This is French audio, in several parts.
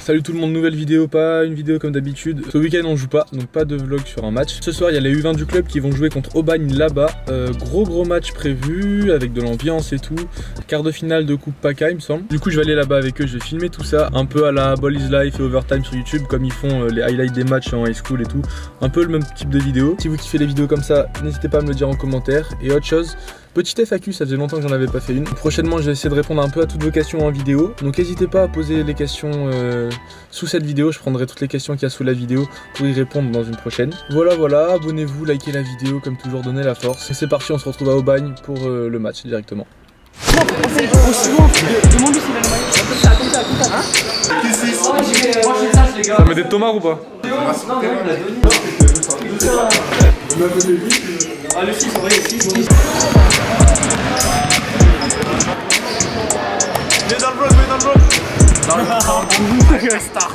Salut tout le monde, nouvelle vidéo, pas une vidéo comme d'habitude. Ce week-end on joue pas, donc pas de vlog sur un match. Ce soir il y a les U20 du club qui vont jouer contre Aubagne là-bas. Gros match prévu avec de l'ambiance et tout. Quart de finale de Coupe PACA il me semble. Du coup je vais aller là-bas avec eux, je vais filmer tout ça. Un peu à la Ball is Life et Overtime sur YouTube, comme ils font les highlights des matchs en high school et tout. Un peu le même type de vidéo. Si vous kiffez les vidéos comme ça, n'hésitez pas à me le dire en commentaire. Et autre chose, petite FAQ, ça faisait longtemps que j'en avais pas fait une. Prochainement je vais essayer de répondre un peu à toutes vos questions en vidéo. Donc n'hésitez pas à poser les questions sous cette vidéo. Je prendrai toutes les questions qu'il y a sous la vidéo pour y répondre dans une prochaine. Voilà, abonnez-vous, likez la vidéo comme toujours, donnez la force. Et c'est parti, on se retrouve à Aubagne pour le match directement. Ça met des tomates ou pas? Ah le 6, ouais, le 6. Mets dans le bloc, mets dans le bloc. Dans le star.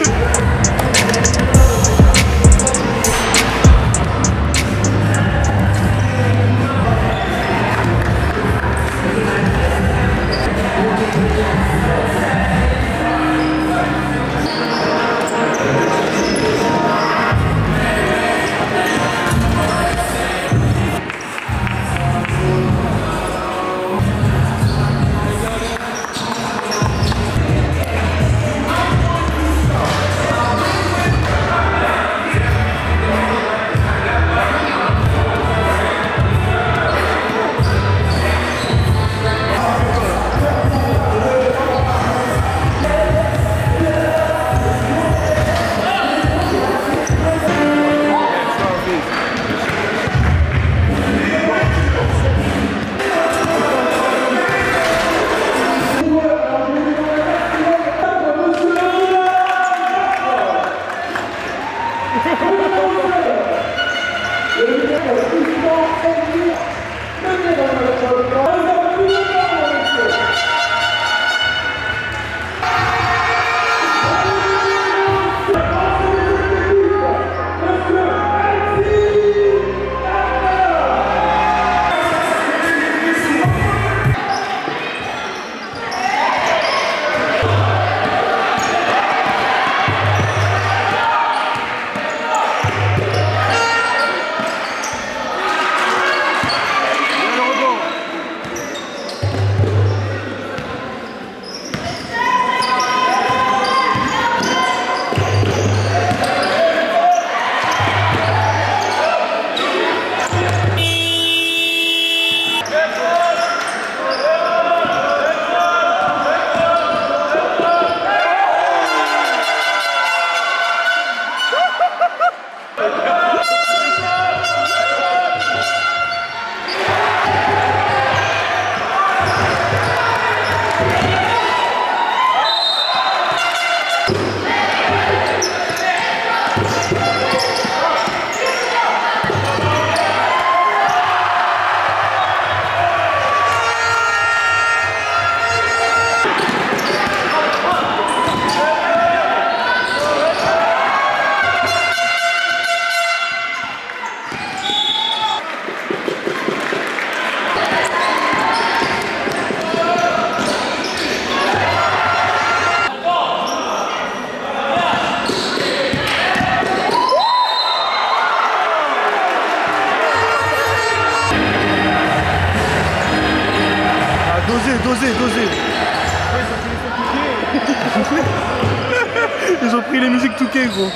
Dosez. Ils ont pris les musiques Touquet, gros.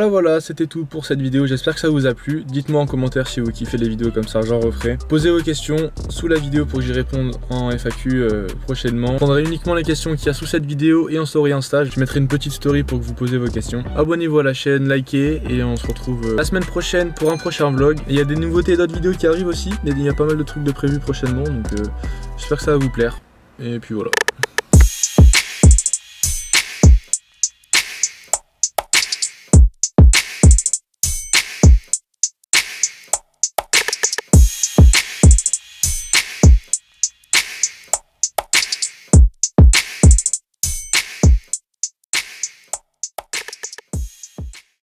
Voilà, c'était tout pour cette vidéo, j'espère que ça vous a plu. Dites-moi en commentaire si vous kiffez les vidéos comme ça, j'en referai. Posez vos questions sous la vidéo pour que j'y réponde en FAQ prochainement. Je prendrai uniquement les questions qu'il y a sous cette vidéo et en story Insta. Je mettrai une petite story pour que vous posez vos questions. Abonnez-vous à la chaîne, likez et on se retrouve la semaine prochaine pour un prochain vlog. Et il y a des nouveautés d'autres vidéos qui arrivent aussi, il y a pas mal de trucs de prévus prochainement, donc j'espère que ça va vous plaire. Et puis voilà.